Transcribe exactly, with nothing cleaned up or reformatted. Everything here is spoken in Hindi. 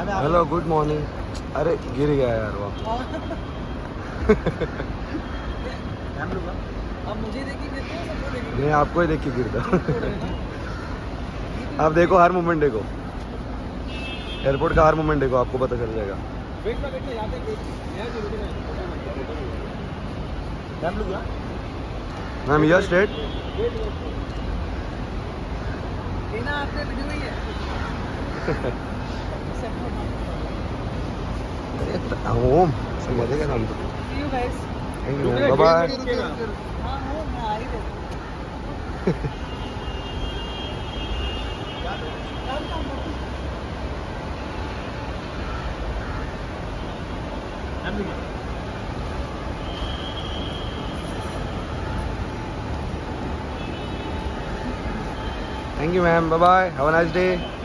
Hello good morning. अरे गिर गया यार वो। अब मुझे देखिए गिरते हैं, सबको देखिए। नहीं आपको ही देख के गिरता। आप देखो हर मोमेंट देखो, एयरपोर्ट का हर मोमेंट देखो, आपको पता चल जाएगा। वेट ना वेट ना यहाँ पे यहाँ से रुके ना। मैम लोग मैम यह स्ट्रेट बिना आपने वीडियो ही है। होम समझे क्या नाम तो। See you guys. Thank you ma'am, bye bye. हाँ हाँ मैं आ ही रही हूँ। Thank you ma'am, bye bye, have a nice day.